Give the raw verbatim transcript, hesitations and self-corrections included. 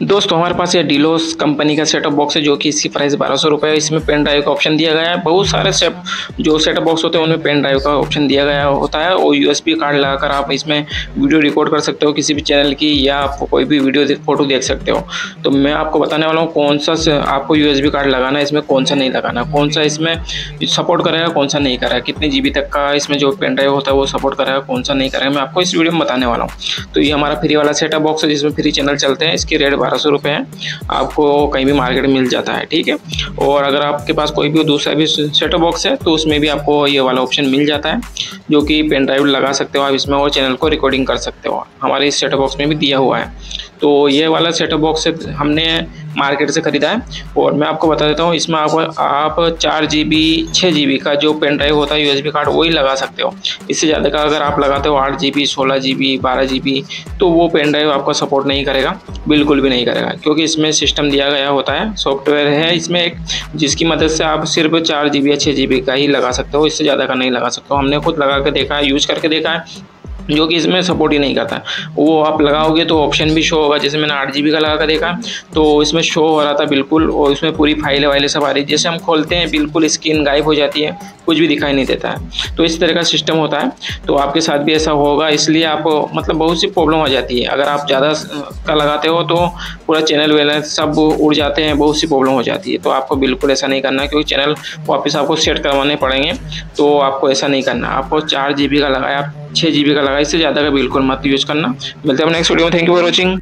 दोस्तों हमारे पास ये डिलोस कंपनी का सेटअप बॉक्स है जो कि इसकी प्राइस बारह सौ रुपये है। इसमें पेन ड्राइव का ऑप्शन दिया गया है। बहुत सारे सेट जो सेटअप बॉक्स होते हैं उनमें पेन ड्राइव का ऑप्शन दिया गया होता है और यूएसबी कार्ड लगाकर आप इसमें वीडियो रिकॉर्ड कर सकते हो किसी भी चैनल की, या आप कोई भी वीडियो फोटो देख सकते हो। तो मैं आपको बताने वाला हूँ कौन सा आपको यूएसबी कार्ड लगाना है, इसमें कौन सा नहीं लगाना, कौन सा इसमें सपोर्ट करेगा, कौन सा नहीं करेगा, कितने जीबी तक का इसमें जो पेन ड्राइव होता है वो सपोर्ट करेगा, कौन सा नहीं करेगा, मैं आपको इस वीडियो में बताने वाला हूँ। तो ये हमारा फ्री वाला सेटअप बॉक्स है जिसमें फ्री चैनल चलते हैं। इसकी रेट बारह सौ रुपये है, आपको कहीं भी मार्केट में मिल जाता है, ठीक है। और अगर आपके पास कोई भी दूसरा भी सेटअप बॉक्स है तो उसमें भी आपको ये वाला ऑप्शन मिल जाता है जो कि पेन ड्राइव लगा सकते हो आप इसमें और चैनल को रिकॉर्डिंग कर सकते हो। हमारे इस सेटअप बॉक्स में भी दिया हुआ है। तो ये वाला सेटअप बॉक्स हमने मार्केट से ख़रीदा है और मैं आपको बता देता हूँ इसमें आप आप चार जी बी छः जी बी का जो पेन ड्राइव होता है यूएसबी कार्ड वही लगा सकते हो। इससे ज़्यादा का अगर आप लगाते हो आठ जी बी सोलह जी बी बारह जी बी तो वो पेन ड्राइव आपका सपोर्ट नहीं करेगा, बिल्कुल भी नहीं करेगा, क्योंकि इसमें सिस्टम दिया गया होता है, सॉफ्टवेयर है इसमें एक जिसकी मदद से आप सिर्फ चार जी बी या छः जी बी का ही लगा सकते हो, इससे ज़्यादा का नहीं लगा सकते हो। हमने खुद लगा के देखा है, यूज़ करके देखा है, जो कि इसमें सपोर्ट ही नहीं करता है। वो आप लगाओगे तो ऑप्शन भी शो होगा, जैसे मैंने आठ जी बी का लगा कर देखा तो इसमें शो हो रहा था बिल्कुल, और इसमें पूरी फाइलें वाइलें सब आ रही, जैसे हम खोलते हैं बिल्कुल स्क्रीन गायब हो जाती है, कुछ भी दिखाई नहीं देता है। तो इस तरह का सिस्टम होता है। तो आपके साथ भी ऐसा होगा, इसलिए आप मतलब बहुत सी प्रॉब्लम हो जाती है। अगर आप ज़्यादा का लगाते हो तो पूरा चैनल वेनल सब उड़ जाते हैं, बहुत सी प्रॉब्लम हो जाती है। तो आपको बिल्कुल ऐसा नहीं करना, क्योंकि चैनल वापस आपको सेट करवाने पड़ेंगे। तो आपको ऐसा नहीं करना, आपको चार जी बी का लगाया, आप छः जी बी का लगाया, इससे ज़्यादा का बिल्कुल मत यूज़ करना। मिलते हैं नेक्स्ट वीडियो में। Thank you for watching.